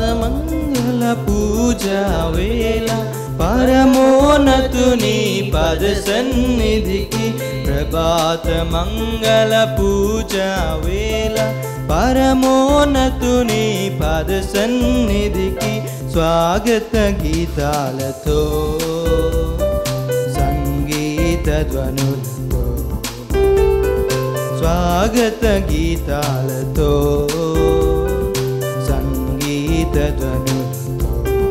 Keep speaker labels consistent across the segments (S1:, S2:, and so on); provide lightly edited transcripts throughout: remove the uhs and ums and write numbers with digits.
S1: మంగళ పూజ వేళ పరమోన్నతుని పద సన్నిధికి ప్రభాత మంగళ పూజ వేళ పరమోన్నతుని పద సన్నిధికి స్వాగత గీతాలతో సంగీత ధ్వనులతో స్వాగత గీతాలతో సంగీత ధ్వనులతో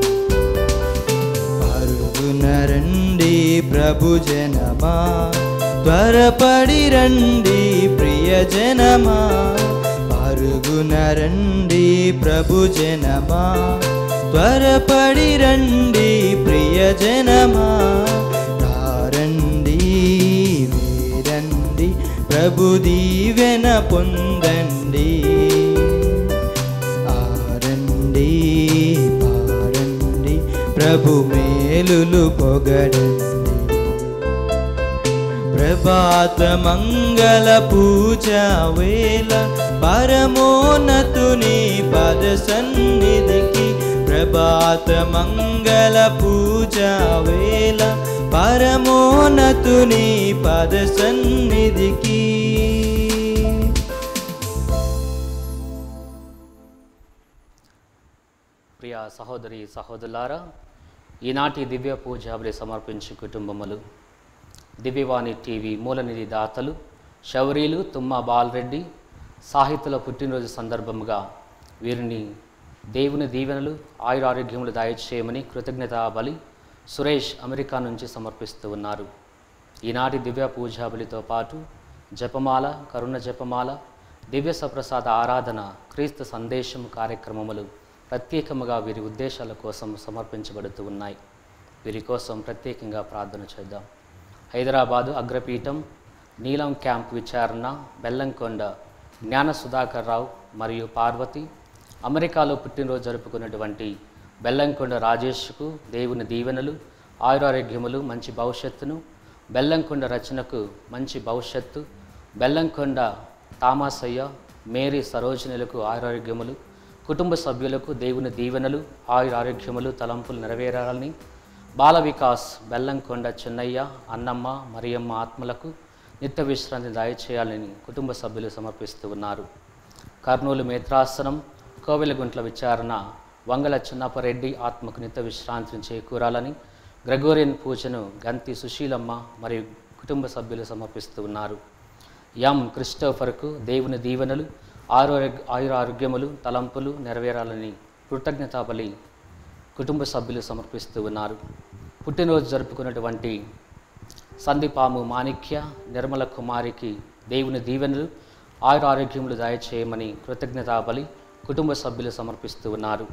S1: పరుగున రండి ప్రభు జనమా త్వరపడి రండి ప్రియజనమా పరుగున రండి ప్రభు జనమా త్వరపడి రండి ప్రియజనమా రండి వేరండి ప్రభు దీవెన పొందండి ఆరండి పారండి ప్రభు మేలులు పొగడండి ప్రభాత మంగళ పూజ వేళ పరమోన్నతుని పద సన్నిధికి ప్రభాత మంగళ పూజ వేళ పరమోన్నతుని పద సన్నిధికి.
S2: ప్రియ సహోదరి సహోదరులారా, ఈనాటి దివ్య పూజాబలి సమర్పించు కుటుంబములు దివ్యవాణి టీవీ మూలనిధి దాతలు శౌరీలు తుమ్మ బాలరెడ్డి సాహిత్యుల పుట్టినరోజు సందర్భముగా వీరిని దేవుని దీవెనలు ఆయురారోగ్యములు దయచేయమని కృతజ్ఞతా బలి సురేష్ అమెరికా నుంచి సమర్పిస్తూ ఉన్నారు. ఈనాటి దివ్య పూజాబలితో పాటు జపమాల, కరుణ జపమాల, దివ్య సప్రసాద ఆరాధన, క్రీస్తు సందేశం కార్యక్రమములు ప్రత్యేకముగా వీరి ఉద్దేశాల కోసం సమర్పించబడుతూ ఉన్నాయి. వీరి కోసం ప్రత్యేకంగా ప్రార్థన చేద్దాం. హైదరాబాదు అగ్రపీఠం నీలం క్యాంప్ విచారణ బెల్లంకొండ జ్ఞాన సుధాకర్ రావు మరియు పార్వతి, అమెరికాలో పుట్టినరోజు జరుపుకున్నటువంటి బెల్లంకొండ రాజేష్కు దేవుని దీవెనలు ఆయురారోగ్యములు మంచి భవిష్యత్తును, బెల్లంకొండ రచనకు మంచి భవిష్యత్తు, బెల్లంకొండ తామాసయ్య మేరీ సరోజినులకు ఆయురారోగ్యములు, కుటుంబ సభ్యులకు దేవుని దీవెనలు ఆయురారోగ్యములు తలంపులు నెరవేరాలని, బాల వికాస్ బెల్లంకొండ చిన్నయ్య అన్నమ్మ మరియమ్మ ఆత్మలకు నిత్య విశ్రాంతి దయచేయాలని కుటుంబ సభ్యులు సమర్పిస్తూ ఉన్నారు. కర్నూలు మేత్రాసనం కోవెలగుంట్ల విచారణ వంగల చిన్నపరెడ్డి ఆత్మకు నిత్య విశ్రాంతిని చేకూరాలని, గ్రెగోరియన్ పూజను గంతి సుశీలమ్మ మరియు కుటుంబ సభ్యులు సమర్పిస్తూ ఉన్నారు. ఎం క్రిస్టోఫర్కు దేవుని దీవెనలు ఆయురారోగ్యములు తలంపులు నెరవేరాలని కృతజ్ఞతా బలి కుటుంబ సభ్యులు సమర్పిస్తూ ఉన్నారు. పుట్టినరోజు జరుపుకున్నటువంటి సందీపాము మాణిక్య నిర్మల కుమారికి దేవుని దీవెనలు ఆయురారోగ్యములు దయచేయమని కృతజ్ఞతా బలి కుటుంబ సభ్యులు సమర్పిస్తూ ఉన్నారు.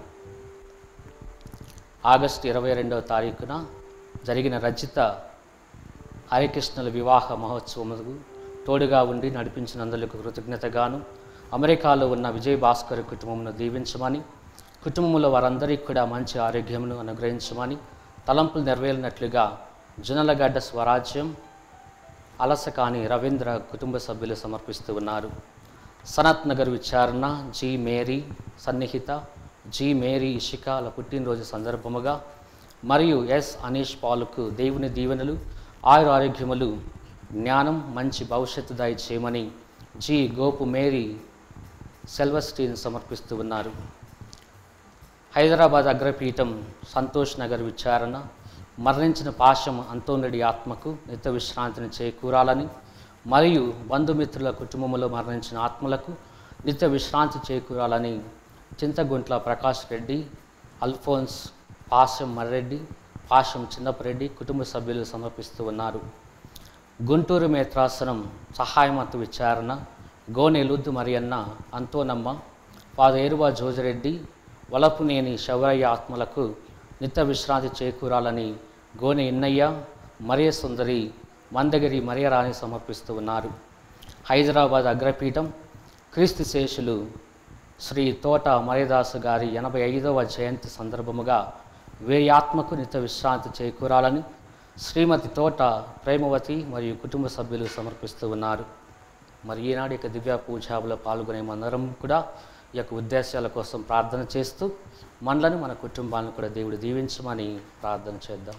S2: ఆగస్టు 22వ తారీఖున జరిగిన రచిత హరికృష్ణుల వివాహ మహోత్సవముకు తోడుగా ఉండి నడిపించినందుకు కృతజ్ఞతగాను, అమెరికాలో ఉన్న విజయ్ భాస్కర్ కుటుంబమును దీవించమని, కుటుంబంలో వారందరికీ కూడా మంచి ఆరోగ్యమును అనుగ్రహించమని, తలంపులు నెరవేరినట్లుగా జునలగడ్డ స్వరాజ్యం అలసకాని రవీంద్ర కుటుంబ సభ్యులు సమర్పిస్తూ ఉన్నారు. సనత్ నగర్ విచారణ జి మేరీ సన్నిహిత జి మేరీ ఇషికాల పుట్టినరోజు సందర్భముగా మరియు ఎస్ అనీష్ పాలుకు దేవుని దీవెనలు ఆయురారోగ్యములు జ్ఞానం మంచి భవిష్యత్తు దయచేయమని జి గోపు మేరీ సెల్వస్టీన్ సమర్పిస్తూ ఉన్నారు. హైదరాబాద్ అగ్రపీఠం సంతోష్ నగర్ విచారణ మరణించిన పాశం అంతోనడి ఆత్మకు నిత్య విశ్రాంతిని చేకూరాలని మరియు బంధుమిత్రుల కుటుంబంలో మరణించిన ఆత్మలకు నిత్య విశ్రాంతి చేకూరాలని చింతగుంట్ల ప్రకాష్ రెడ్డి, అల్ఫోన్స్, పాశం మర్రెడ్డి, పాశం చిన్నపరెడ్డి కుటుంబ సభ్యులు సమర్పిస్తూ ఉన్నారు. గుంటూరు మేత్రాసనం సహాయమత్తు విచారణ గోనెలుద్దు మరియన్న అంతోనమ్మ, పాదేరువ జోజిరెడ్డి, వలపునేని శౌరయ్య ఆత్మలకు నిత్య విశ్రాంతి చేకూరాలని గోనె ఇన్నయ్య, మరియ సుందరి, మందగిరి మరియరాణి సమర్పిస్తూ ఉన్నారు. హైదరాబాద్ అగ్రపీఠం క్రీస్తు శేషులు శ్రీ తోట మరియదాసు గారి 85వ జయంతి సందర్భముగా వీరి ఆత్మకు నిత్య విశ్రాంతి చేకూరాలని శ్రీమతి తోట ప్రేమవతి మరియు కుటుంబ సభ్యులు సమర్పిస్తూ ఉన్నారు. మరి ఈనాడు దివ్య పూజాబులో పాల్గొనే మనందరం కూడా ఈ యొక్క ఉద్దేశాల కోసం ప్రార్థన చేస్తూ మనలను మన కుటుంబాలను కూడా దేవుడు దీవించమని ప్రార్థన చేద్దాం.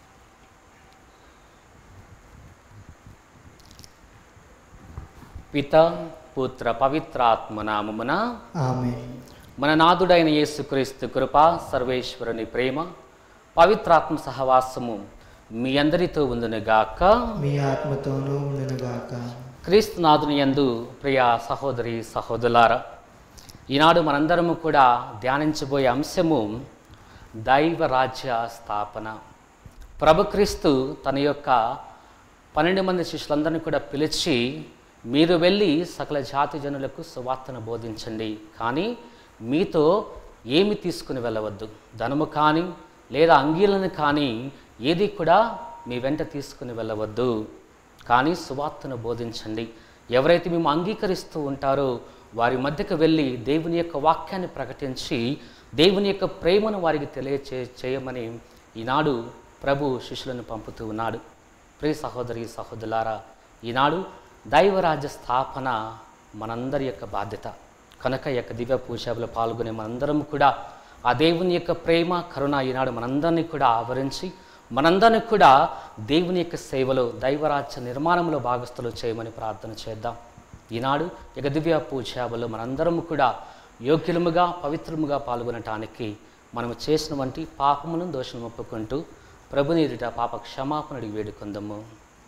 S2: పిత పుత్ర పవిత్రాత్మ నామమున
S1: ఆమేన్.
S2: మన నాథుడైన యేసుక్రీస్తు కృప, సర్వేశ్వరుని ప్రేమ, పవిత్రాత్మ సహవాసము మీ అందరితో ఉండునుగాక.
S1: మీ ఆత్మతోనూ ఉండునుగాక.
S2: క్రీస్తునాథుని యందు ప్రియ సహోదరి సహోదరులారా, ఈనాడు మనందరము కూడా ధ్యానించబోయే అంశము దైవ రాజ్య స్థాపన. ప్రభుక్రీస్తు తన యొక్క 12 మంది శిష్యులందరినీ కూడా పిలిచి, మీరు వెళ్ళి సకల జాతి జనులకు సువార్తను బోధించండి, కానీ మీతో ఏమి తీసుకుని వెళ్ళవద్దు, ధనము కానీ లేదా అంగీలను కానీ ఏది కూడా మీ వెంట తీసుకుని వెళ్ళవద్దు, కానీ సువార్తను బోధించండి. ఎవరైతే మేము అంగీకరిస్తూ ఉంటారో వారి మధ్యకు వెళ్ళి దేవుని యొక్క వాక్యాన్ని ప్రకటించి దేవుని యొక్క ప్రేమను వారికి చేయమని ఈనాడు ప్రభు శిష్యులను పంపుతూ ఉన్నాడు. ప్రియ సహోదరి సహోదరులారా, ఈనాడు దైవరాజ్య స్థాపన మనందరి యొక్క బాధ్యత కనుక ఈ యొక్క దివ్య పూజలో పాల్గొనే మనందరం కూడా ఆ దేవుని యొక్క ప్రేమ కరుణ ఈనాడు మనందరినీ కూడా ఆవరించి మనందరినీ కూడా దేవుని యొక్క సేవలో దైవరాజ్య నిర్మాణంలో భాగస్థులు చేయమని ప్రార్థన చేద్దాం. ఈనాడు ఇక దివ్య పూజలో మనందరం కూడా యోగ్యులముగా పవిత్రముగా పాల్గొనటానికి మనము చేసిన వంటి పాపమును దోషం ఒప్పుకుంటూ ప్రభుని ఎదుట పాప క్షమాపణ అడిగి వేడుకుందాము.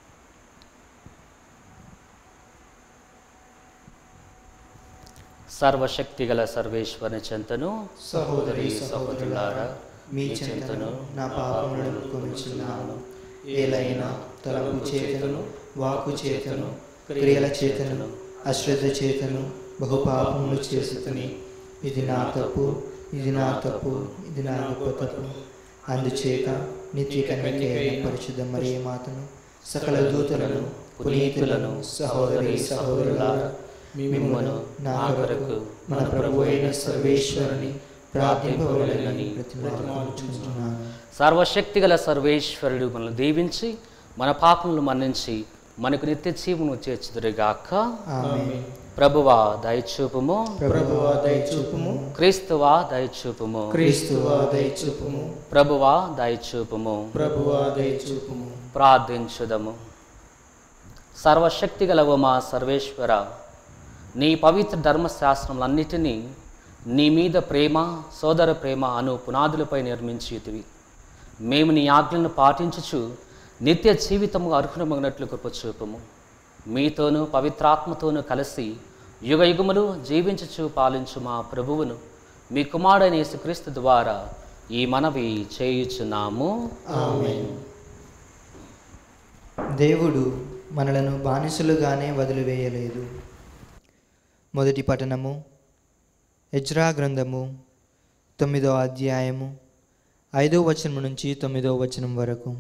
S2: సర్వశక్తిగల సర్వేశ్వరుని చెంతను
S1: సహోదరి సహోదరులారా, మీ చింతను నా పాపములను ఒప్పుకొనుచున్నాను. ఏలైనా తలపు చేతను, వాకు చేతను, క్రియల చేతను, అశ్రద్ధ చేతను బహు పాపములు చేసుకుని, ఇది నా తప్పు, ఇది నా తప్పు, ఇది నా గొప్ప తప్పు. అందుచేత నిత్య కన్యకైన పరిశుద్ధ మరియ మాతను, సకల దూతలను, పునీతులను, సహోదరి సహోదరులారా, మిమ్మును నా కొరకు మన ప్రభు అయిన సర్వేశ్వరుని ప్రార్థింపవలెనని బ్రతిమాలుకొనుచున్నాను.
S2: సర్వశక్తిగల సర్వేశ్వరుడు మనల్ని దీవించి మన పాపములను మన్నించి మనకు నిత్య జీవమును చేర్చుదురుగాక.
S1: ఆమేన్.
S2: ప్రభువా దయచూపుము,
S1: ప్రభువా దయచూపుము,
S2: క్రీస్తువా దయచూపుము,
S1: క్రీస్తువా దయచూపుము,
S2: ప్రభువా దయచూపుము.
S1: ప్రభువా దయచూపుము.
S2: ప్రార్థించుదము. సర్వశక్తిగలవు మా సర్వేశ్వర, నీ పవిత్ర ధర్మశాస్త్రములన్నిటినీ నీ మీద ప్రేమ, సోదర ప్రేమ అను పునాదులపై నిర్మించితివి. మేము నీ ఆజ్ఞలను పాటించుచు నిత్య జీవితము అర్హులమగినట్లు కృప చూపము. మీతోనూ పవిత్రాత్మతోనూ కలిసి యుగ యుగములు జీవించుచు పాలించు మా ప్రభువును మీ కుమారుడైన యేసుక్రీస్తు ద్వారా ఈ మనవి చేయుచున్నాము.
S1: ఆమేన్. దేవుడు మనలను బానిసలుగానే వదిలివేయలేదు. మొదటి పఠనము ఎజ్రా గ్రంథము 9వ అధ్యాయము 5వ వచనం నుంచి 9వ వచనం వరకు.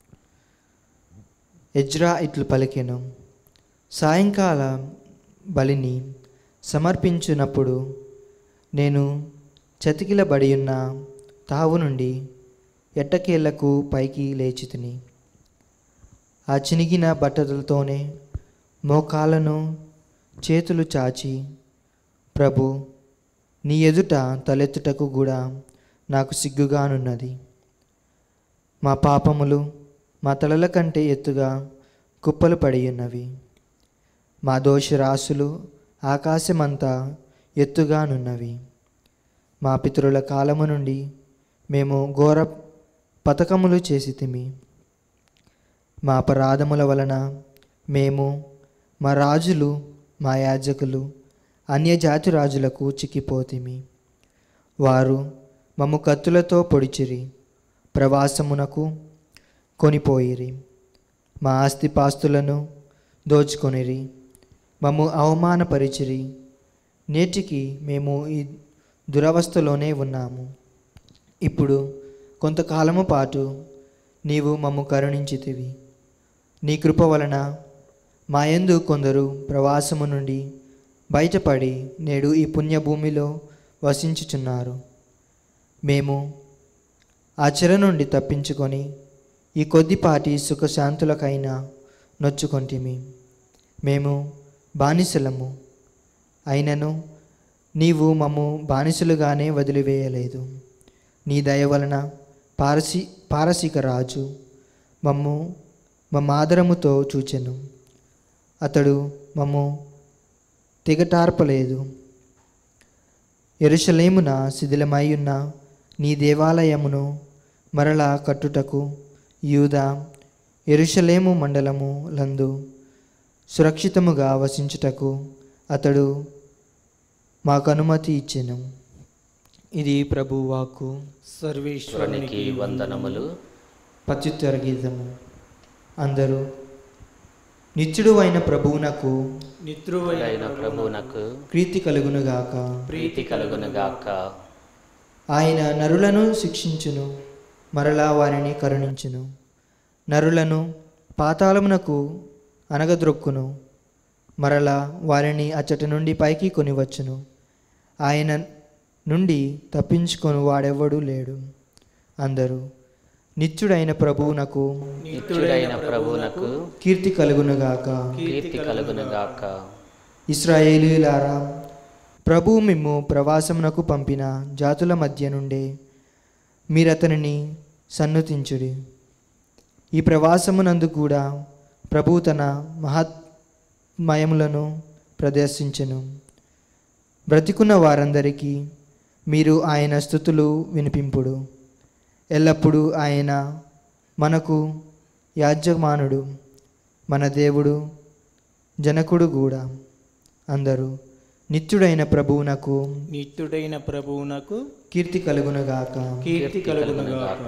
S1: ఎజ్రా ఇట్లు పలికెను, సాయంకాల బలిని సమర్పించినప్పుడు నేను చతికిలబడియున్న తావు నుండి ఎట్టకేళ్లకు పైకి లేచితిని. ఆ చినిగిన బట్టలతోనే మోకాళ్ళను చేతులు చాచి, ప్రభు నీ ఎదుట తలెత్తుటకు కూడా నాకు సిగ్గుగానున్నది. మా పాపములు మా తలల కంటే ఎత్తుగా కుప్పలు పడియున్నవి. మా దోషరాశులు ఆకాశమంతా ఎత్తుగానున్నవి. మా పితరుల కాలము నుండి మేము ఘోర పతకములు చేసితిమి. మా అపరాధముల వలన మేము, మా రాజులు, మా యాజకులు అన్యజాతి రాజులకు చిక్కిపోతిమి. వారు మమ్ము కత్తులతో పొడిచిరి, ప్రవాసమునకు కొనిపోయిరి. మా ఆస్తిపాస్తులను దోచుకొనిరి, మమ్ము అవమానపరిచిరి. నేటికి మేము ఈ దురవస్థలోనే ఉన్నాము. ఇప్పుడు కొంతకాలము పాటు నీవు మమ్ము కరుణించితివి. నీ కృప వలన మా యందు కొందరు ప్రవాసము నుండి బయటపడి నేడు ఈ పుణ్యభూమిలో వసించుచున్నారు. మేము ఆ చెర నుండి తప్పించుకొని ఈ కొద్దిపాటి సుఖశాంతులకైనా నొచ్చుకొంటిమి. మేము బానిసలము అయినను నీవు మమ్ము బానిసలుగానే వదిలివేయలేదు. నీ దయ వలన పారసిక రాజు మమ్మాదరముతో చూచెను. అతడు మమ్ము తెగటార్పలేదు. యెరూషలేమున శిథిలమై ఉన్న నీ దేవాలయమును మరలా కట్టుటకు యూదా యెరూషలేము మండలము లందు సురక్షితముగా వసించుటకు అతడు మాకు అనుమతి ఇచ్చెను. ఇది ప్రభువు వాక్కు.
S2: సర్వేశ్వరునికి వందనములు.
S1: ప్రత్యుత్తర గీతము. అందరూ నిత్యుడు అయిన ప్రభువునకు ప్రీతి కలుగునుగాక.
S2: ప్రీతి కలుగునుగాక.
S1: ఆయన నరులను శిక్షించును, మరలా వారిని కరుణించును. నరులను పాతాళమునకు అనగద్రొక్కును, మరలా వారిని అచ్చటి నుండి పైకి కొనివచ్చును. ఆయన నుండి తప్పించుకొని వాడెవ్వడూ లేడు. అందరూ నిత్యుడైన ప్రభువునకు కీర్తి కలుగునుగాక.
S2: కీర్తి కలుగునుగాక.
S1: ఇశ్రాయేలీయులారా, ప్రభువు మిమ్ము ప్రవాసమునకు పంపిన జాతుల మధ్య నుండే మీరతనిని సన్నుతించుడి. ఈ ప్రవాసమునందు కూడా ప్రభువు తన మహత్మయములను ప్రదర్శించెను. బ్రతికున్న వారందరికీ మీరు ఆయన స్తుతులు వినిపింపుడు. ఎల్లప్పుడూ ఆయన మనకు యాజమానుడు, మన దేవుడు, జనకుడు కూడా. అందరూ నిత్యుడైన ప్రభువునకు కీర్తి కలుగునుగాక.
S2: కీర్తి కలుగునుగాక.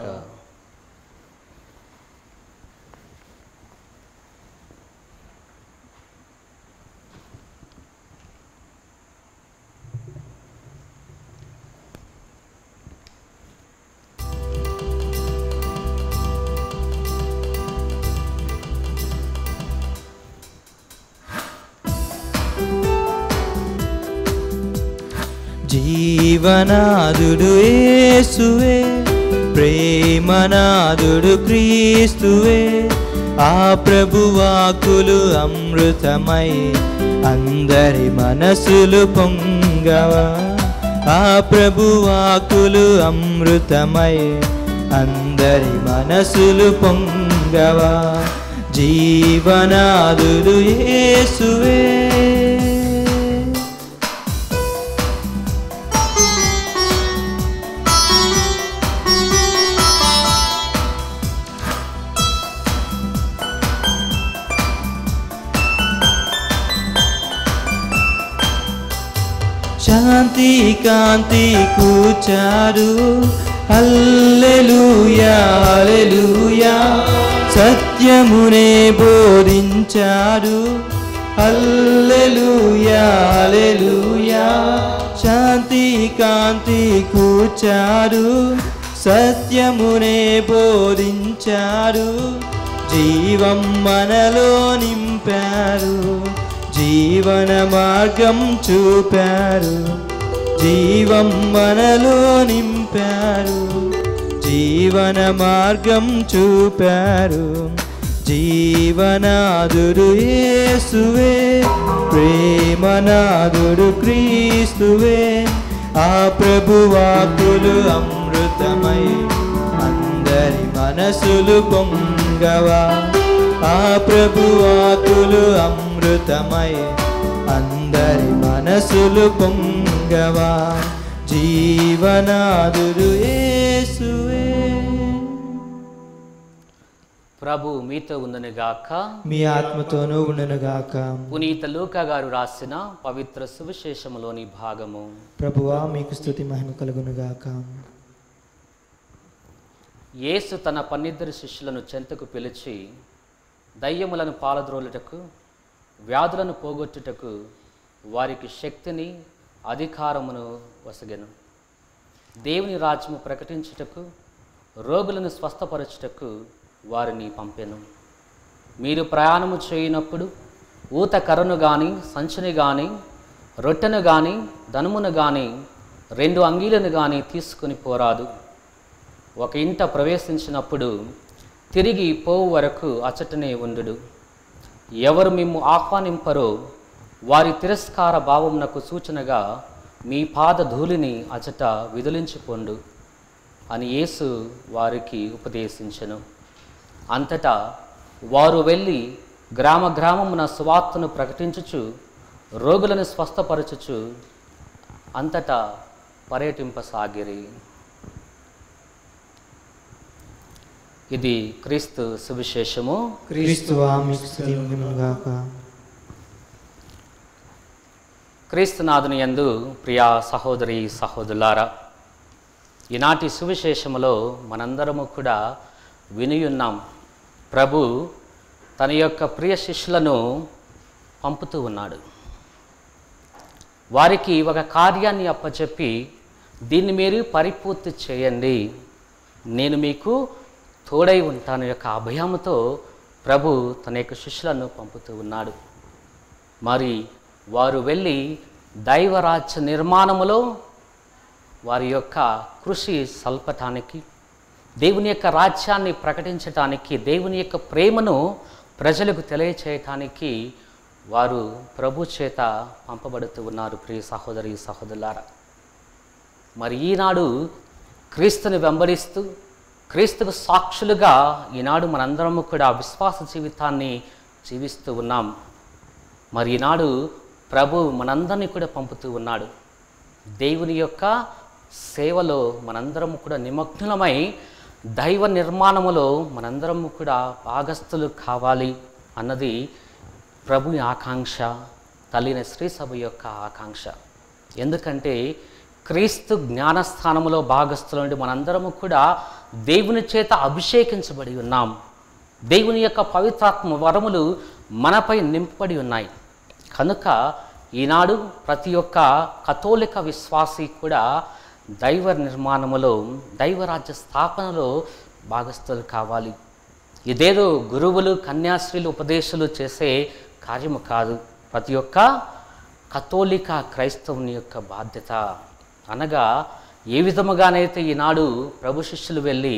S1: జీవనాదుడు యేసువే, ప్రేమనాదుడు క్రీస్తువే. ఆ ప్రభువాకులు అమృతమై అందరి మనసులు పొంగవా. ఆ ప్రభువాకులు అమృతమై అందరి మనసులు పొంగవా. జీవనాదుడు యేసువే. శాంతి కాంతి కూర్చారు. హల్లెలూయా హల్లెలూయా. సత్యమునే బోధించారు. హల్లెలూయా హల్లెలూయా. శాంతి కాంతి కూర్చారు. సత్యమునే బోధించారు. జీవం మనలో నింపారు. జీవన మార్గం చూపారు. జీవం మనలో నింపారు. జీవన మార్గం చూపారు. జీవనాదుడు యేసువే, ప్రేమనాదుడు క్రీస్తువే. ఆ ప్రభువాకులు అమృతమై అందరి మనసులు పొంగవా. ఆ ప్రభువాకులు అమృతమై అందరి మనసులు పొంగవా. జీవనాదుడు యేసువే.
S2: ప్రభు మీతో ఉండునుగాక.
S1: మీ ఆత్మతోనూ ఉండునుగాక.
S2: పునీత లూకా గారు రాసిన పవిత్ర సువిశేషములోని భాగము.
S1: ప్రభువా మీకు స్తుతి మహిమ కలుగునుగాక.
S2: యేసు తన 12 శిష్యులను చెంతకు పిలిచి దయ్యములను పాలద్రోలుటకు, వ్యాధులను పోగొట్టుటకు వారికి శక్తిని అధికారమును వసగెను. దేవుని రాజ్యము ప్రకటించుటకు, రోగులను స్వస్థపరచుటకు వారిని పంపెను. మీరు ప్రయాణము చేయనప్పుడు ఊత కర్రను గాని, సంచిని గాని, రొట్టెను గాని, ధనమును గాని, 2 అంగీలను గాని తీసుకుని పోరాదు. ఒక ఇంట ప్రవేశించినప్పుడు తిరిగి పోవు వరకు అచ్చటనే ఉండుడు. ఎవరు మిమ్ము ఆహ్వానింపరో వారి తిరస్కార భావమునకు సూచనగా మీ పాద ధూళిని అచట విదిలించుకొండు అని యేసు వారికి ఉపదేశించెను. అంతటా వారు వెళ్ళి గ్రామ గ్రామమున సువార్తను ప్రకటించుచు రోగులను స్వస్థపరచుచు అంతటా పర్యటింపసాగిరి. ఇది క్రీస్తు సువిశేషము.
S1: క్రీస్తువా మీకు స్తుతి కలుగునుగాక.
S2: క్రీస్తునాథుని యందు ప్రియా సహోదరి సహోదరులారా, ఈనాటి సువిశేషములో మనందరము కూడా వినియున్నాం. ప్రభు తన యొక్క ప్రియ శిష్యులను పంపుతూ ఉన్నాడు. వారికి ఒక కార్యాన్ని అప్పచెప్పి దీన్ని మీరు పరిపూర్తి చేయండి, నేను మీకు తోడై ఉంటాను యొక్క అభయముతో ప్రభు తన యొక్క శిష్యులను పంపుతూ ఉన్నాడు. మరి వారు వెళ్ళి దైవరాజ్య నిర్మాణములో వారి యొక్క కృషి సల్పటానికి, దేవుని యొక్క రాజ్యాన్ని ప్రకటించటానికి, దేవుని యొక్క ప్రేమను ప్రజలకు తెలియచేయటానికి వారు ప్రభు చేత పంపబడుతూ ఉన్నారు. ప్రియ సహోదరి సహోదరులారా, మరి ఈనాడు క్రీస్తుని వెంబడిస్తూ క్రీస్తుకు సాక్షులుగా ఈనాడు మనందరము కూడా విశ్వాస జీవితాన్ని జీవిస్తూ ఉన్నాం. మరి ఈనాడు ప్రభు మనందరినీ కూడా పంపుతూ ఉన్నాడు. దేవుని యొక్క సేవలో మనందరము కూడా నిమగ్నులమై దైవ నిర్మాణములో మనందరము కూడా భాగస్థులు కావాలి అన్నది ప్రభుని ఆకాంక్ష, తల్లిన శ్రీ సభ యొక్క ఆకాంక్ష. ఎందుకంటే క్రీస్తు జ్ఞానస్థానములో భాగస్థులు నుండి మనందరము కూడా దేవుని చేత అభిషేకించబడి ఉన్నాం. దేవుని యొక్క పవిత్రాత్మ వరములు మనపై నింపబడి ఉన్నాయి. కనుక ఈనాడు ప్రతి ఒక్క కథోలిక విశ్వాసి కూడా దైవ నిర్మాణములో, దైవరాజ్య స్థాపనలో భాగస్థులు కావాలి. ఇదేదో గురువులు కన్యాశ్రీలు ఉపదేశాలు చేసే కార్యము కాదు. ప్రతి ఒక్క కథోలిక క్రైస్తవుని యొక్క బాధ్యత. అనగా ఏ విధముగానైతే ఈనాడు ప్రభు శిష్యులు వెళ్ళి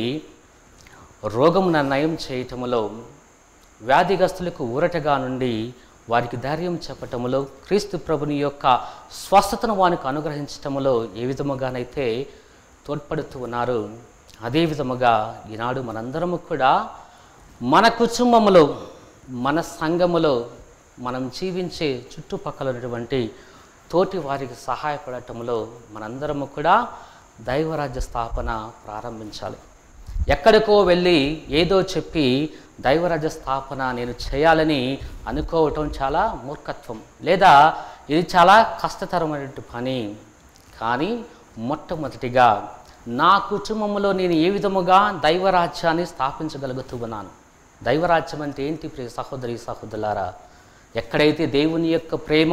S2: రోగమును నయం చేయటములో, వ్యాధిగ్రస్తులకు ఊరటగా నుండి వారికి ధైర్యం చెప్పటములో, క్రీస్తు ప్రభుని యొక్క స్వస్థతను వారికి అనుగ్రహించటములో ఏ విధముగానైతే తోడ్పడుతూ ఉన్నారు, అదే విధముగా ఈనాడు మనందరము కూడా మన కుటుంబములో, మన సంఘములో, మనం జీవించే చుట్టుపక్కల ఉన్నటువంటి తోటి వారికి సహాయపడటంలో మనందరము కూడా దైవరాజ్య స్థాపన ప్రారంభించాలి. ఎక్కడికో వెళ్ళి ఏదో చెప్పి దైవరాజ్య స్థాపన నేను చేయాలని అనుకోవటం చాలా మూర్ఖత్వం, లేదా ఇది చాలా కష్టతరమైన పని. కానీ మొట్టమొదటిగా నా కుటుంబంలో నేను ఏ విధముగా దైవరాజ్యాన్ని స్థాపించగలుగుతూ ఉన్నాను. దైవరాజ్యం అంటే ఏంటి ప్రియ సహోదరి సహోదరులారా? ఎక్కడైతే దేవుని యొక్క ప్రేమ,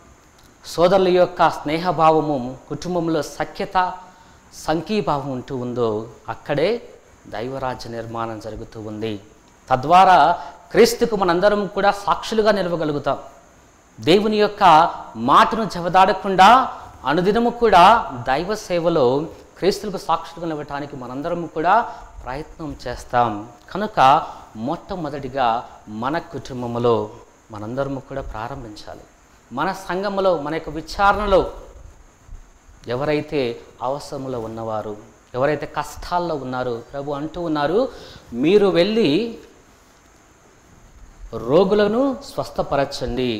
S2: సోదరుల యొక్క స్నేహభావము, కుటుంబంలో సఖ్యత, సంఘీభావం ఉంటూ ఉందో అక్కడే దైవరాజ్య నిర్మాణం జరుగుతూ ఉంది. తద్వారా క్రీస్తుకు మనందరం కూడా సాక్షులుగా నిలవగలుగుతాం. దేవుని యొక్క మాటను చెవదాడకుండా అనుదినము కూడా దైవ సేవలో క్రీస్తులకు సాక్షులుగా నిలవటానికి మనందరం కూడా ప్రయత్నం చేస్తాం. కనుక మొట్టమొదటిగా మన కుటుంబంలో మనందరము కూడా ప్రారంభించాలి. మన సంఘములో, మన యొక్క విచారణలో ఎవరైతే అవసరంలో ఉన్నవారు, ఎవరైతే కష్టాల్లో ఉన్నారో ప్రభు అంటూ ఉన్నారు, మీరు వెళ్ళి రోగులను స్వస్థపరచండి,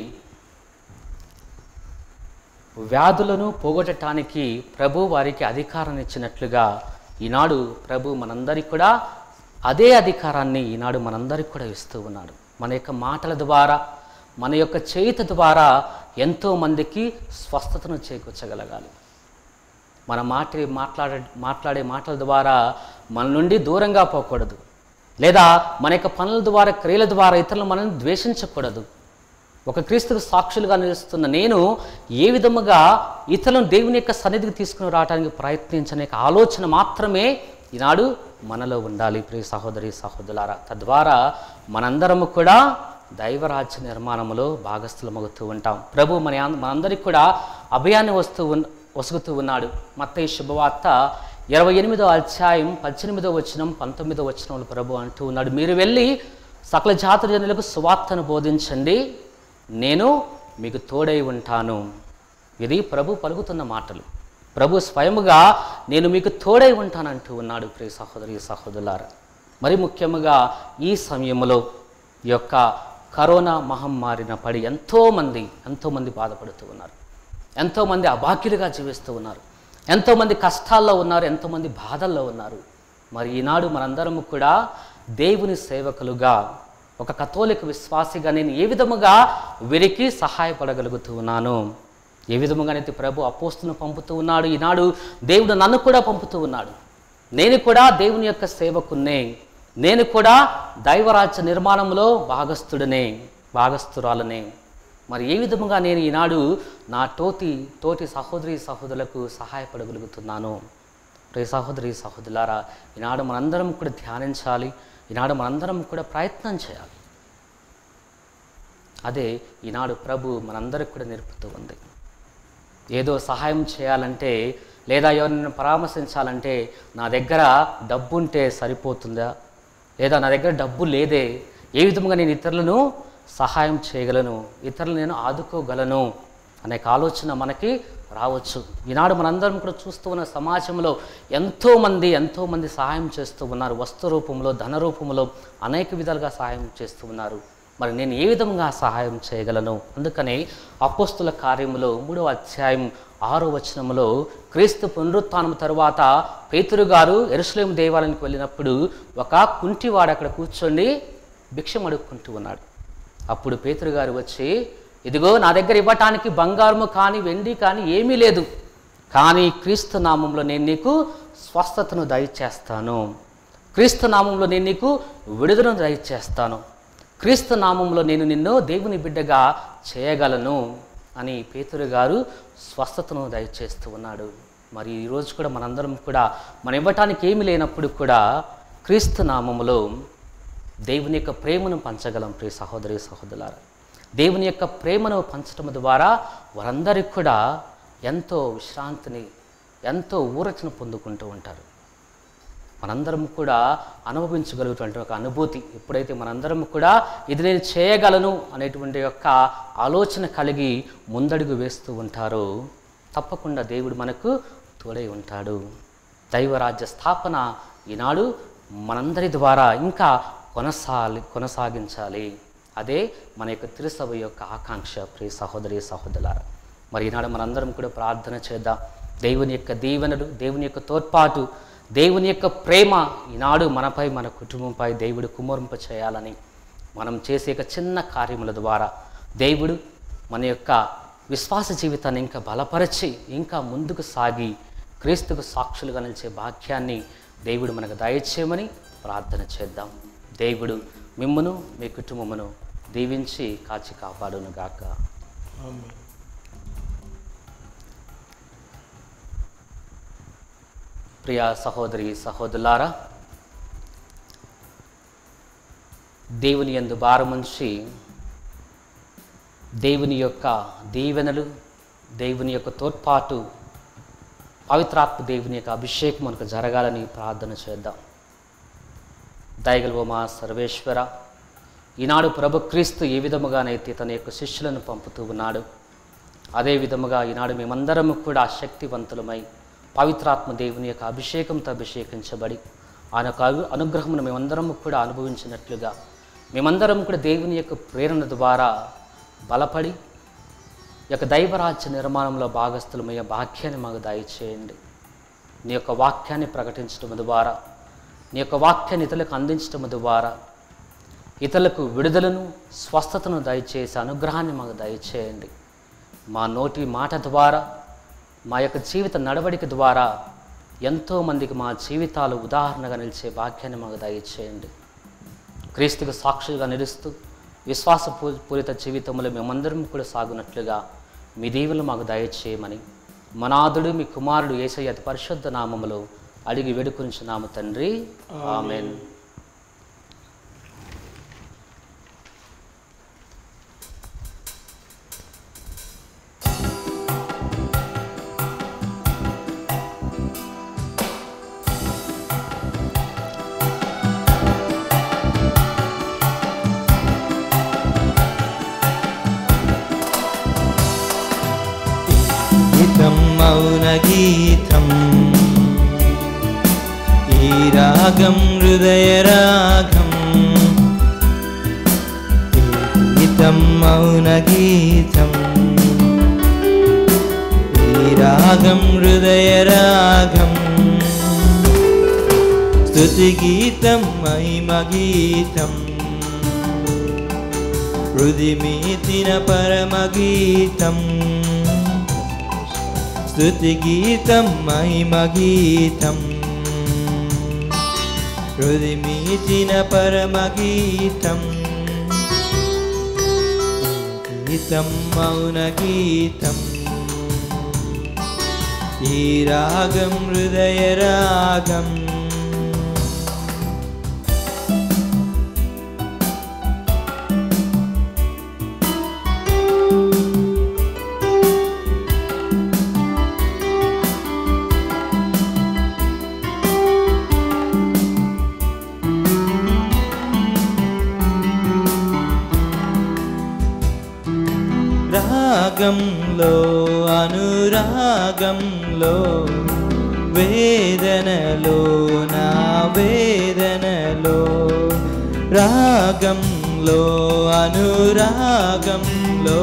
S2: వ్యాధులను పోగొట్టడానికి ప్రభు వారికి అధికారాన్ని ఇచ్చినట్లుగా ఈనాడు ప్రభు మనందరికీ కూడా అదే అధికారాన్ని ఈనాడు మనందరికీ కూడా ఇస్తూ ఉన్నాడు. మన యొక్క మాటల ద్వారా, మన యొక్క చేతి ద్వారా ఎంతోమందికి స్వస్థతను చేకూర్చగలగాలి. మన మాట్లాడే మాటల ద్వారా మన నుండి దూరంగా పోకూడదు, లేదా మన యొక్క పనుల ద్వారా, క్రియల ద్వారా ఇతరులు మనల్ని ద్వేషించకూడదు. ఒక క్రీస్తుకు సాక్షులుగా నిలుస్తున్న నేను ఏ విధముగా ఇతరులను దేవుని యొక్క సన్నిధికి తీసుకుని రావడానికి ప్రయత్నించనే ఆలోచన మాత్రమే ఈనాడు మనలో ఉండాలి ప్రియ సహోదరి సహోదరులారా. తద్వారా మనందరము కూడా దైవరాజ్య నిర్మాణంలో భాగస్థులమవుతూ ఉంటాం. ప్రభు మనందరికీ కూడా అభయాన్ని వసుగుతూ ఉన్నాడు. మత్తయి శుభవార్త 28వ అధ్యాయం 18వ వచనం 19వ వచనంలో ప్రభు అంటూ ఉన్నాడు, మీరు వెళ్ళి సకల జాతుల జనులకు సువార్తను బోధించండి, నేను మీకు తోడై ఉంటాను. ఇది ప్రభు పలుకుతున్న మాటలు. ప్రభు స్వయముగా నేను మీకు తోడై ఉంటానంటూ ఉన్నాడు. ప్రియ సహోదరి సహోదరులారా, మరి ముఖ్యముగా ఈ సమయంలో ఈ యొక్క కరోనా మహమ్మారిన పడి ఎంతోమంది బాధపడుతూ ఉన్నారు. ఎంతోమంది అభాగ్యులుగా జీవిస్తూ ఉన్నారు. ఎంతోమంది కష్టాల్లో ఉన్నారు. ఎంతోమంది బాధల్లో ఉన్నారు. మరి ఈనాడు మనందరము కూడా దేవుని సేవకులుగా, ఒక కథోలిక విశ్వాసిగా నేను ఏ విధముగా వీరికి సహాయపడగలుగుతూ ఉన్నాను, ఏ విధముగానైతే ప్రభు అపోస్తులను పంపుతూ ఉన్నాడు, ఈనాడు దేవుడు నన్ను కూడా పంపుతూ ఉన్నాడు. నేను కూడా దేవుని యొక్క సేవకున్నే, నేను కూడా దైవరాజ్య నిర్మాణంలో భాగస్థురాలనే. మరి ఏ విధముగా నేను ఈనాడు నా తోటి సహోదరి సహోదరులకు సహాయపడగలుగుతున్నాను? ప్రియ సహోదరి సహోదరులారా, ఈనాడు మనందరం కూడా ధ్యానించాలి. ఈనాడు మనందరం కూడా ప్రయత్నం చేయాలి. అదే ఈనాడు ప్రభు మనందరికి కూడా నేర్పుతూ ఉంది. ఏదో సహాయం చేయాలంటే లేదా ఎవరిని పరామర్శించాలంటే నా దగ్గర డబ్బు ఉంటే సరిపోతుందా, లేదా నా దగ్గర డబ్బు లేదే, ఏ విధంగా నేను ఇతరులను సహాయం చేయగలను, ఇతరులను నేను ఆదుకోగలను అనే ఆలోచన మనకి రావచ్చు. ఈనాడు మనందరం కూడా చూస్తూ ఉన్న సమాజంలో ఎంతోమంది సహాయం చేస్తూ ఉన్నారు. వస్తు రూపంలో, ధన రూపంలో అనేక విధాలుగా సహాయం చేస్తూ ఉన్నారు. మరి నేను ఏ విధంగా సహాయం చేయగలను? అందుకనే అపోస్తుల కార్యములో 3వ అధ్యాయం 6వ వచనంలో క్రీస్తు పునరుత్థానం తరువాత పేతురు గారు యెరూషలేము దేవాలయానికి వెళ్ళినప్పుడు ఒక కుంటివాడు అక్కడ కూర్చొని భిక్షం అడుక్కుంటూ ఉన్నాడు. అప్పుడు పేతురు గారు వచ్చి, ఇదిగో నా దగ్గర ఇవ్వటానికి బంగారము కానీ వెండి కానీ ఏమీ లేదు, కానీ క్రీస్తు నామంలో నేను నీకు స్వస్థతను దయచేస్తాను, క్రీస్తు నామంలో నేను నీకు విడుదలను దయచేస్తాను, క్రీస్తు నామంలో నేను నిన్ను దేవుని బిడ్డగా చేయగలను అని పేతురు గారు స్వస్థతను దయచేస్తూ ఉన్నాడు. మరి ఈరోజు కూడా మనందరం కూడా మనం ఇవ్వటానికి ఏమీ లేనప్పుడు కూడా క్రీస్తు నామములో దేవుని యొక్క ప్రేమను పంచగలం. ప్రియ సహోదరి సహోదరులారా, దేవుని యొక్క ప్రేమను పంచడం ద్వారా వారందరికీ కూడా ఎంతో విశ్రాంతిని, ఎంతో ఊరటను పొందుకుంటూ ఉంటారు. మనందరం కూడా అనుభవించగలుగుతున్న ఒక అనుభూతి ఎప్పుడైతే మనందరం కూడా ఇది నేను చేయగలను అనేటువంటి యొక్క ఆలోచన కలిగి ముందడుగు వేస్తూ ఉంటారో తప్పకుండా దేవుడు మనకు తోడై ఉంటాడు. దైవరాజ్య స్థాపన ఈనాడు మనందరి ద్వారా ఇంకా కొనసాగించాలి. అదే మన యొక్క తిరుసభ యొక్క ఆకాంక్ష. ప్రియ సహోదరి సహోదరులారా, మరి ఈనాడు మనందరం కూడా ప్రార్థన చేద్దాం. దేవుని యొక్క దీవెనలు, దేవుని యొక్క తోడ్పాటు, దేవుని యొక్క ప్రేమ ఈనాడు మనపై, మన కుటుంబంపై దేవుడు కుమ్మరింప చేయాలని, మనం చేసే చిన్న కార్యముల ద్వారా దేవుడు మన యొక్క విశ్వాస జీవితాన్ని ఇంకా బలపరిచి ఇంకా ముందుకు సాగి క్రీస్తుకు సాక్షులుగా నిలిచే భాగ్యాన్ని దేవుడు మనకు దయచేయమని ప్రార్థన చేద్దాం. దేవుడు మిమ్మును మీ కుటుంబమును దీవించి కాచి కాపాడును గాక.
S1: ఆమేన్.
S2: ప్రియ సహోదరి సహోదరులారా, దేవుని యందు భారముంచి దేవుని యొక్క దీవెనలు, దేవుని యొక్క తోడ్పాటు, పవిత్రాత్మ దేవుని యొక్క అభిషేకం మనకు జరగాలని ప్రార్థన చేద్దాం. దయగల మా సర్వేశ్వర, ఈనాడు ప్రభు క్రీస్తు ఏ విధముగానైతే తన యొక్క శిష్యులను పంపుతూ ఉన్నాడు, అదే విధముగా ఈనాడు మేమందరము కూడా శక్తివంతులమై పవిత్రాత్మ దేవుని యొక్క అభిషేకంతో అభిషేకించబడి ఆయన యొక్క అనుగ్రహమును మేమందరము కూడా అనుభవించినట్లుగా మేమందరం కూడా దేవుని యొక్క ప్రేరణ ద్వారా బలపడి ఈ యొక్క దైవరాజ్య నిర్మాణంలో భాగస్థులమయ్యే భాగ్యాన్ని మాకు దయచేయండి. నీ యొక్క వాక్యాన్ని ప్రకటించడం ద్వారా, నీ యొక్క వాక్యాన్ని ఇతరులకు అందించడం ద్వారా ఇతరులకు విడుదలను, స్వస్థతను దయచేసి అనుగ్రహాన్ని మాకు దయచేయండి. మా నోటి మాట ద్వారా, మా యొక్క జీవిత నడవడిక ద్వారా ఎంతోమందికి మా జీవితాలు ఉదాహరణగా నిలిచే భాగ్యాన్ని మాకు దయచేయండి. క్రీస్తుకు సాక్షులుగా నిలుస్తూ విశ్వాసపూరిత జీవితంలో మేమందరం కూడా సాగునట్లుగా మీ దీవెనలు మాకు దయచేయమని మనాథుడు మీ కుమారుడు యేసయ్య అతి పరిశుద్ధ నామములో అడిగి వేడుకొనుచున్నాము తండ్రి. ఆమేన్.
S1: గీతం మౌన గీతం ఈ రాగం హృదయ రాగం ఈ గీతం మౌన గీతం ఈ రాగం హృదయ రాగం స్తుతి గీతం మహిమ గీతం హృది మీతిన పరమ గీతం స్తుతి గీతం మహిమ గీతం హృది మీతిన పరమ గీతం గీతం మౌన గీతం ఈ రాగం హృదయ రాగం రాగంలో అనురాగంలో వేదనలో నా వేదనలో రాగంలో అనురాగంలో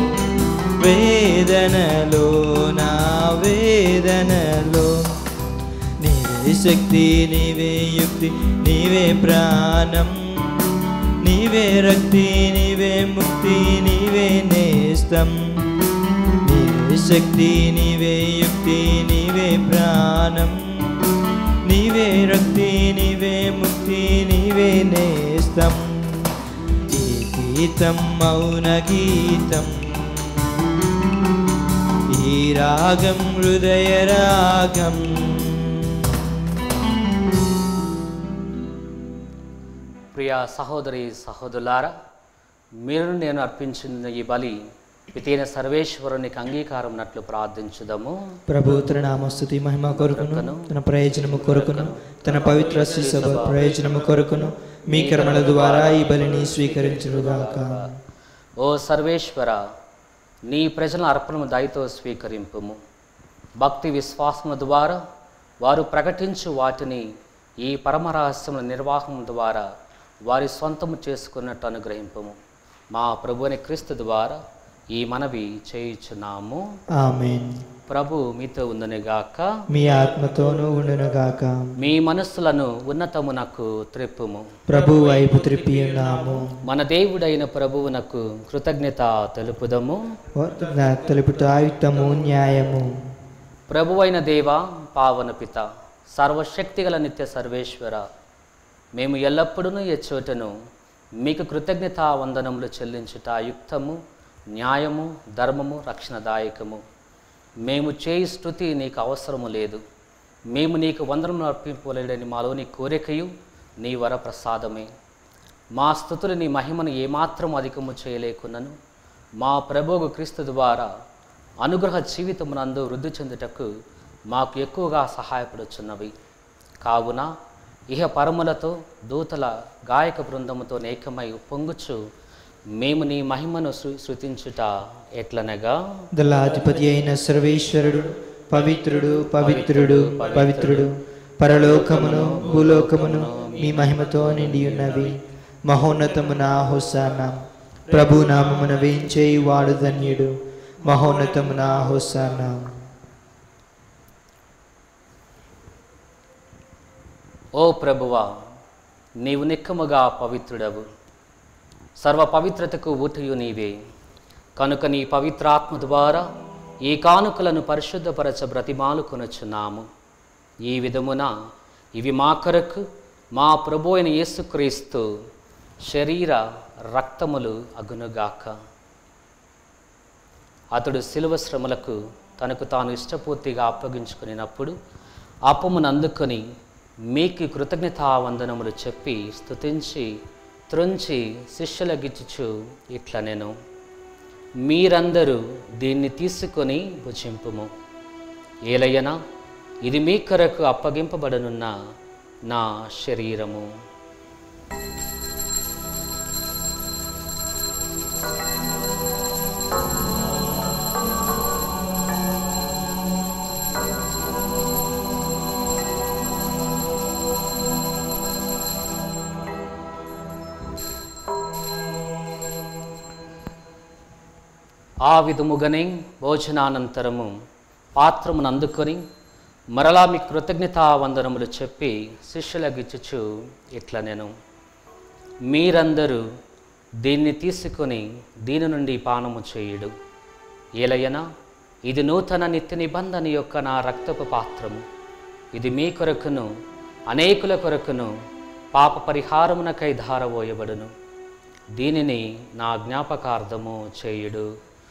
S1: వేదనలో నా వేదనలో నీవే శక్తి నీవే యుక్తి నీవే ప్రాణం నీవే రక్తి నీవే ముక్తి నీవే నేస్తం నీవే శక్తి నీవే యుక్తి నీవే ప్రాణం నీవే రక్తి నీవే ముక్తి నీవే నేస్తం ఈ గీతం మౌన గీతం ఈ రాగం హృదయ రాగం
S2: ప్రియ సహోదరి సహోదరులారా, మీరు నేను అర్పించిన ఈ బలి పితైన సర్వేశ్వరునికి అంగీకారం నట్లు ప్రార్థించుదాము.
S1: ప్రభు తన నామస్తుతి మహిమ కొరకును తన ప్రయోజనము కొరకును తన పవిత్ర శిశుభ ప్రయోజనము కొరకును మీ కర్మల ద్వారా ఈ బలిని స్వీకరించుగాక.
S2: ఓ సర్వేశ్వర, నీ ప్రజల అర్పణము దయతో స్వీకరింపుము. భక్తి విశ్వాసముల ద్వారా వారు ప్రకటించు వాటిని ఈ పరమరహస్యముల నిర్వాహం ద్వారా వారి సొంతము చేసుకున్నట్టు అనుగ్రహింపము. మా ప్రభుని క్రీస్తు ద్వారా ఈ మనవి చేయుచున్నాము.
S1: ఆమేన్.
S2: ప్రభు మీతో ఉండునుగాక,
S1: మీ ఆత్మతోనూ ఉండునుగాక.
S2: మీ మనస్సులను ఉన్నతమునకు త్రిప్పుము.
S1: ప్రభు వైపు త్రిప్పి ఉన్నాము.
S2: మన దేవుడైన ప్రభువునకు కృతజ్ఞత తెలుపుదము.
S1: తెలుపుట యుక్తము న్యాయము.
S2: ప్రభువైన దేవ, పావన పిత, సర్వశక్తిగల నిత్య సర్వేశ్వర, మేము ఎల్లప్పుడూ ఎచ్చోటను మీకు కృతజ్ఞతా వందనములు చెల్లించుట యుక్తము, న్యాయము, ధర్మము, రక్షణదాయకము. మేము చేయి స్తుతి నీకు అవసరము లేదు. మేము నీకు వందనములు అర్పింపలేడని మాలోని కోరికయు నీ వరప్రసాదమే. మా స్తుతులు నీ మహిమను ఏమాత్రం అధికము చేయలేకున్నను మా ప్రభువు క్రీస్తు ద్వారా అనుగ్రహ జీవితమునందు వృద్ధి చెందుటకు మాకు ఎక్కువగా సహాయపడుచున్నవి. కావున ఇహ పరములతో దూతల గాయక బృందముతో ఏకమై పొంగుచు మేము నీ మహిమను శృతించుట ఎట్లనగా,
S1: దళాధిపతి అయిన సర్వేశ్వరుడు పవిత్రుడు పవిత్రుడు పవిత్రుడు, పరలోకమును భూలోకమును మీ మహిమతో నిండి ఉన్నవి. మహోన్నతమున హోసానా. ప్రభు నామమున వేంచేయువాడు ధన్యుడు. మహోన్నతమున హోసానా.
S2: ఓ ప్రభువా, నీవు నిక్కముగా పవిత్రుడవు, సర్వ పవిత్రతకు ఊటయు నీవే. కనుక నీ పవిత్రాత్మ ద్వారా ఈ కానుకలను పరిశుద్ధపరచ బ్రతిమాలు కొనుచున్నాము. ఈ విధమున ఇవి మా కొరకు మా ప్రభు అయిన యేసుక్రీస్తు శరీర రక్తములు అగునుగాక. అతడు శిలువ శ్రమలకు తనకు తాను ఇష్టపూర్తిగా అప్పగించుకునేటప్పుడు అప్పమును అందుకొని మీకు కృతజ్ఞతా వందనములు చెప్పి స్తుతించి త్రుంచి శిష్యులగిచ్చుచు ఇట్లా నేను, మీరందరూ దీన్ని తీసుకొని భుజింపుము. ఏలయన ఇది మీ కొరకు అప్పగింపబడనున్న నా శరీరము. ఆ విధముగానే భోజనానంతరము పాత్రమును అందుకొని మరలా మీ కృతజ్ఞతా వందనములు చెప్పి శిష్యులకిచ్చుచు ఇట్లా నేను మీరందరూ దీన్ని తీసుకొని దీని నుండి పానము చేయుడు. ఏలయన ఇది నూతన నిత్య నిబంధన యొక్క నా రక్తపు పాత్రము. ఇది మీ కొరకును అనేకుల కొరకును పాప పరిహారమునకై ధారవోయబడును. దీనిని నా జ్ఞాపకార్థము చేయుడు.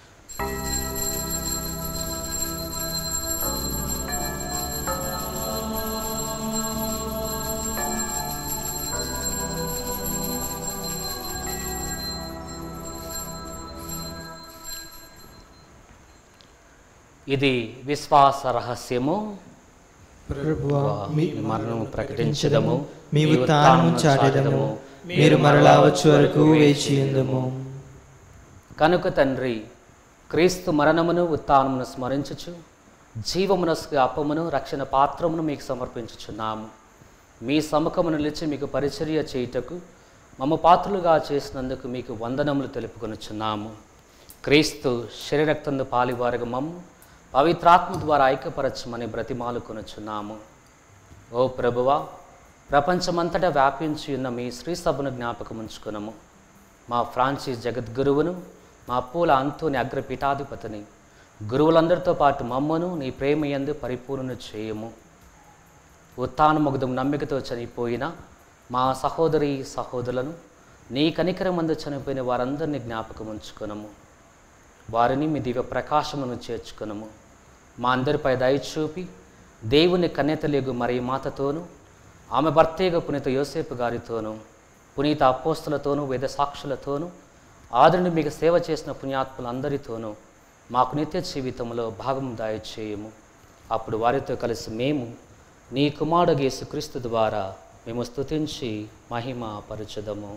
S2: ఇది విశ్వాస రహస్యము.
S1: ప్రభువా,
S2: మీ మరణము ప్రకటించదము,
S1: మీ ఉత్థానము చాటెదము, మీరు మరలా వచ్చే వరకు వేచి ఉందుము.
S2: కనుక తండ్రి, క్రీస్తు మరణమును ఉత్థానమును స్మరించుచు జీవమునస్సు అప్పమును రక్షణ పాత్రమును మీకు సమర్పించుచున్నాము. మీ సముఖమును నిలిచి మీకు పరిచర్య చేయుటకు మమ్మ పాత్రులుగా చేసినందుకు మీకు వందనములు తెలుపుకొనుచున్నాము. క్రీస్తు శరీరక్తందు పాలివారుగా మమ్ము పవిత్రాత్మ ద్వారా ఐక్యపరచమని బ్రతిమాలు కొనుచున్నాము. ఓ ప్రభువా, ప్రపంచమంతటా వ్యాపించి ఉన్న మీ శ్రీ సభను జ్ఞాపకం ఉంచుకునము. మా ఫ్రాన్సిస్ జగద్గురువును, మా పూల అంతోని అగ్రపీఠాధిపతిని, గురువులందరితో పాటు మమ్మను నీ ప్రేమయందు పరిపూర్ణ చేయము. ఉత్థానముగ్ధం నమ్మికతో చనిపోయిన మా సహోదరి సహోదరులను, నీ కనికరమందు చనిపోయిన వారందరినీ జ్ఞాపకం ఉంచుకునము. వారిని మీ దివ్య ప్రకాశమును చేర్చుకునము. మా అందరిపై దయ చూపి దేవుని కన్యతలేగు మరి మాతతోనూ, ఆమె భర్తేగ పునీత యోసేపు గారితోనూ, పునీత అపోస్తులతోనూ, వేద సాక్షులతోనూ, ఆదరణ మీకు సేవ చేసిన పుణ్యాత్ములందరితోనూ మాకు నిత్య జీవితంలో భాగం దయచేయము. అప్పుడు వారితో కలిసి మేము నీ కుమారుడు యేసుక్రీస్తు ద్వారా మేము స్తుతించి మహిమ పరచుదము.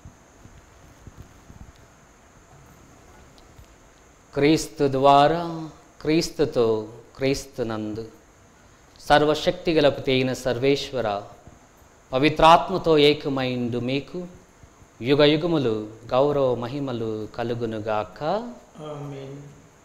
S2: క్రీస్తు ద్వారా, క్రీస్తుతో, క్రీస్తునందు సర్వశక్తి గల అయిన సర్వేశ్వర, పవిత్రాత్మతో ఏకమైండు మీకు యుగ యుగములు గౌరవ మహిమలు కలుగునుగాక.
S1: ఆమేన్.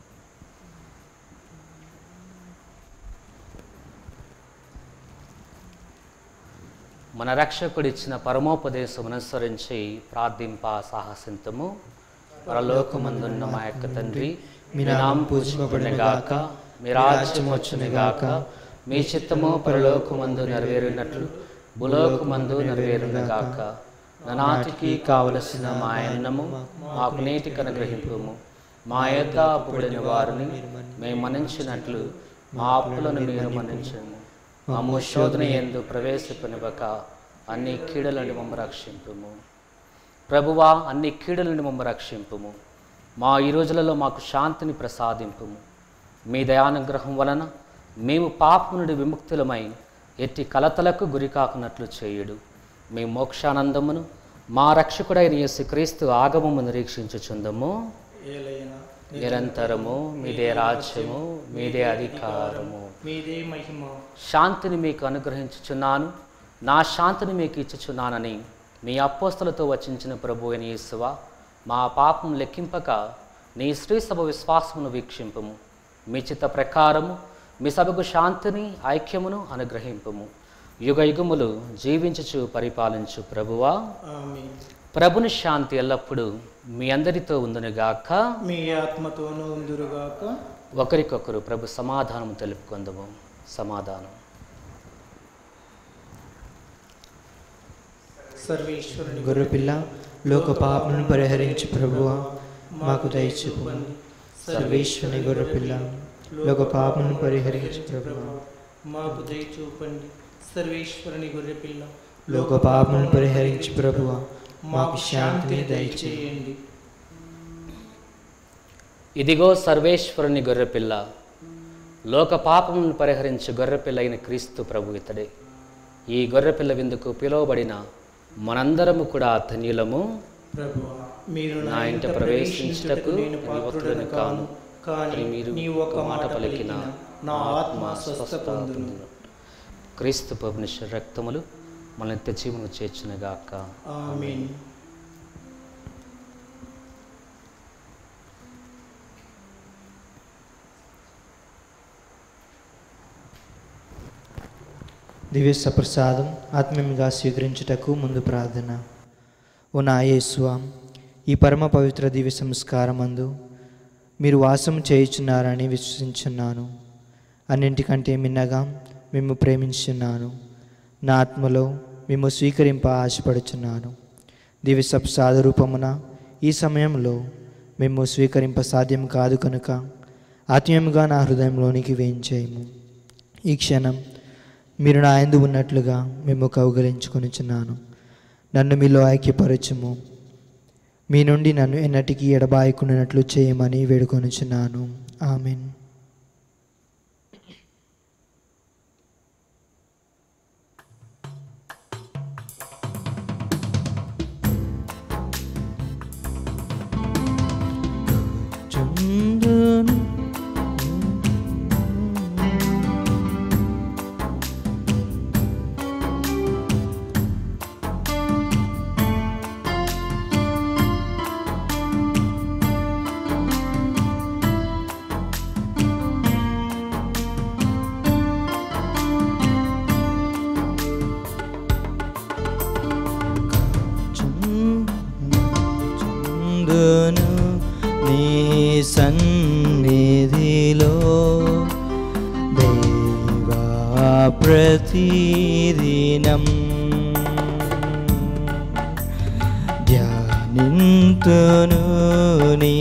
S2: మన రక్షకుడిచ్చిన పరమోపదేశమును అనుసరించి ప్రార్థింప సాహసింతము. పరలోకమందున్న మా యొక్క తండ్రి, మీ నామం పూజింపబడునుగాక, మీ రాజ్యం వచ్చునుగాక, మీ చిత్తము పరలోకమందు నెరవేరునట్లు భూలోకమందు నెరవేరునుగాక. నానాటికి కావలసిన మా అన్నము మాకు నేటికి అనుగ్రహింపుము. మా యొద్ద అప్పుబడిన వారిని మేము మన్నించినట్లు మా అప్పులను మీరు మన్నించము. మమ్ము శోధన యందు ప్రవేశపనివ్వక అన్ని కీడుల నుండి మమ్ము రక్షింపుము. ప్రభువా, అన్ని కీడుల నుండి మమ్ము రక్షింపుము. మా ఈ రోజులలో మాకు శాంతిని ప్రసాదింపుము. మీ దయానుగ్రహం వలన మేము పాపం నుండి విముక్తులమై ఎట్టి కలతలకు గురికాకున్నట్లు చేయుడు. మీ మోక్షానందమును మా రక్షకుడైన యేసుక్రీస్తు ఆగమము నిరీక్షించుచుందము. నిరంతరము మీదే రాజ్యము, మీదే అధికారము,
S1: మీదే మహిమ.
S2: శాంతిని మీకు అనుగ్రహించుచున్నాను, నా శాంతిని మీకు ఇచ్చుచున్నానని మీ అపోస్తలతో వచించిన ప్రభు అయిన యేసువా, మా పాపం లెక్కింపక నీ శ్రీ సభ విశ్వాసమును వీక్షింపుము. మీ చిత్త ప్రకారము మీ సభకు శాంతిని ఐక్యమును అనుగ్రహింపుము. యుగ యుగములు జీవించుచు పరిపాలించు ప్రభువా,
S1: ఆమేన్.
S2: ప్రభుని శాంతి ఎల్లప్పుడూ మీ అందరితో ఉందునుగాక,
S1: మీ ఆత్మతోనూ ఉందురుగాక.
S2: ఒకరికొకరు ప్రభు సమాధానం తెలుపుకుందాము. సమాధానం.
S1: సర్వేశ్వరుని గొర్రెపిల్ల, లోక పాపములను పరిహరించి ప్రభువా మాకు దయచూపండి. సర్వేశ్వరుని గొర్రెపిల్ల, లోక పాపములను పరిహరించి ప్రభువా మాకు దయచూపండి. సర్వేశ్వరుని గొర్రెపిల్ల, లోక పాపములను పరిహరించి ప్రభువా మాకు శాంతిని దయచేయండి.
S2: ఇదిగో సర్వేశ్వరుని గొర్రెపిల్ల, లోక పాపములను పరిహరించి గొర్రెపిల్ల అయిన క్రీస్తు ప్రభు ఇతడే. ఈ గొర్రెపిల్ల విందుకు పిలువబడిన మనందరము కూడా ధన్యులము.
S1: ప్రభువా, మీరు
S2: నా ఇంట ప్రవేశించుటకు నేను పాత్రుడను కాను, కానీ మీరు నీ ఒక్క మాట పలికిన నా ఆత్మ స్వస్థ పొందును. క్రీస్తు ప్రభుని రక్తములు మన నిత్య జీవము చేర్చునుగాక.
S1: ఆమేన్. దివ్య సప్రసాదం ఆత్మీయంగా స్వీకరించుటకు ముందు ప్రార్థన. ఓ నా యేసువా, ఈ పరమ పవిత్ర దివ్య సంస్కారమందు మీరు వాసం చేయుచున్నారని విశ్వసించున్నాను. అన్నింటికంటే మిన్నగా మేము ప్రేమించున్నాను. నా ఆత్మలో మేము స్వీకరింప ఆశపడుచున్నాను. దివ్య సప్రసాద రూపమున ఈ సమయంలో మేము స్వీకరింప సాధ్యం కాదు కనుక ఆత్మీయంగా నా హృదయంలోనికి వేయించేయము. ఈ క్షణం మీరు నా యందు ఉన్నట్లుగా మేము కౌగలించుకొనిచున్నాను. నన్ను మీలో ఐక్యపరచుము. మీ నుండి నన్ను ఎన్నటికీ ఎడబాయకున్నట్లు చేయమని వేడుకొనిచున్నాను. ఆమెన్. నీ సన్నిధిలో దేవా ప్రతిదినం ధ్యానింతును నీ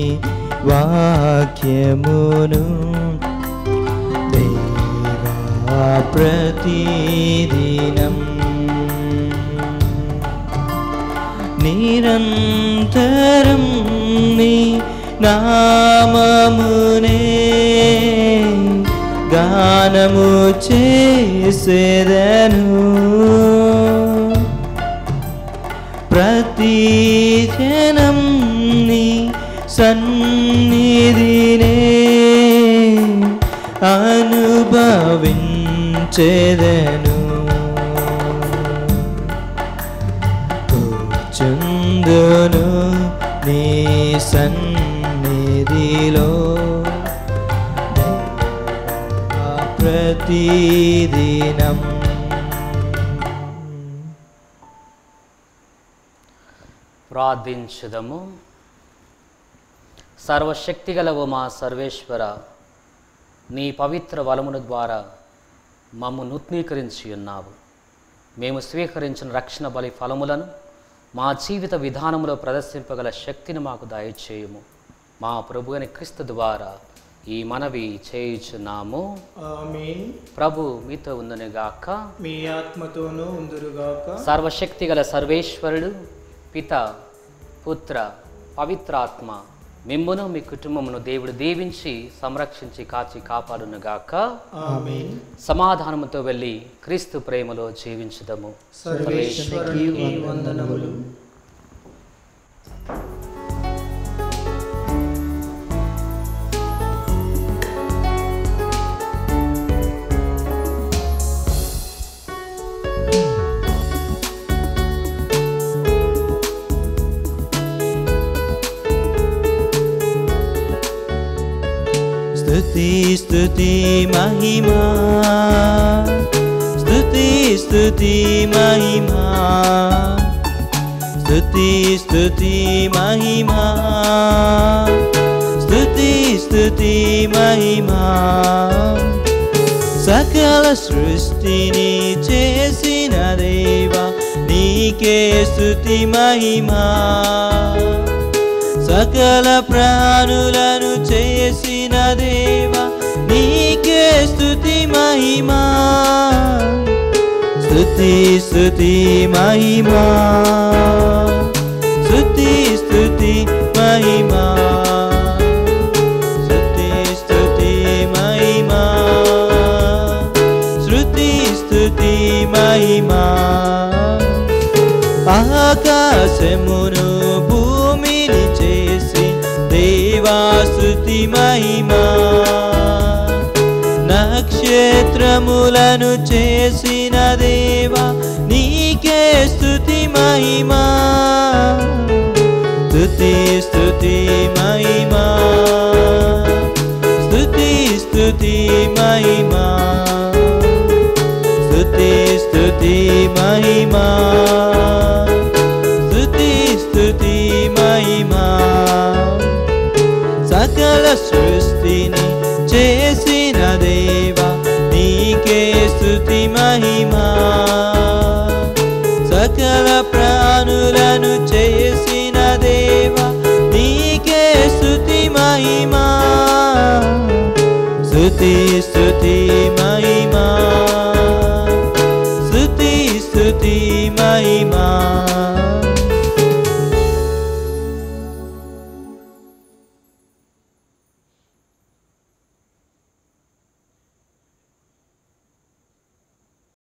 S1: వాక్యమును దేవా ప్రతిదినం నిరంతరం నీ నామమునే గానము చేసేదను. ప్రతి జనం నీ సన్నిధినే అనుభవించేదను. కూర్చుందును నీ సన్నిధిలో ప్రతిదినం.
S2: ప్రార్థించుదము. సర్వశక్తిగలవు మా సర్వేశ్వర, నీ పవిత్ర వలముల ద్వారా మమ్ము నూతనీకరించి ఉన్నావు. మేము స్వీకరించిన రక్షణ బలి ఫలములను మా జీవిత విధానంలో ప్రదర్శింపగల శక్తిని మాకు దయచేయము. మా ప్రభువైన క్రీస్తు ద్వారా ఈ మనవి చేయుచున్నాము.
S1: ఆమేన్.
S2: ప్రభు మీతో ఉండునుగాక,
S1: మీ ఆత్మతోనూ ఉందురుగాక.
S2: సర్వశక్తిగల సర్వేశ్వరుడు పిత, పుత్ర, పవిత్రాత్మ మిమ్మును మీ కుటుంబమును దేవుడు దీవించి సంరక్షించి కాచి కాపాడునుగాక.
S1: ఆమేన్.
S2: సమాధానముతో వెళ్ళి క్రీస్తు ప్రేమలో జీవించుదము.
S1: సర్వేశ్వరునికి వందనములు. స్తుతి స్తుతి మహిమా, స్తుతి స్తుతి మహిమా, స్తుతి స్తుతి మహిమా, స్తుతి స్తుతి మహిమా. సకల సృష్టిని చేసిన దేవా నీకే స్తుతి మహిమా. సకల ప్రాణులను చేసిన దేవా నీకే స్తుతి మహిమా. స్తుతి స్తుతి మహిమా, స్తుతి స్తుతి మహిమా, స్తుతి స్తుతి మహిమా, స్తుతి స్తుతి మహిమా. ఆకాశమును భూమిని చేసి దేవా స్తుతి మహిమా. నక్షత్రములను చేసిన దేవా నీకే స్తుతి మహిమా. స్తుతి స్తుతి మహిమా, స్తుతి స్తుతి మహిమా, స్తుతి महिमा स्तुति स्तुति महिमा सकल सृष्टिनि చేసిన దేవా నీకే స్తుతి మహిమా సకల ప్రాణులను చేసిన దేవా నీకే స్తుతి మహిమా స్తుతి స్తుతి మహిమా స్తుతి స్తుతి మహిమా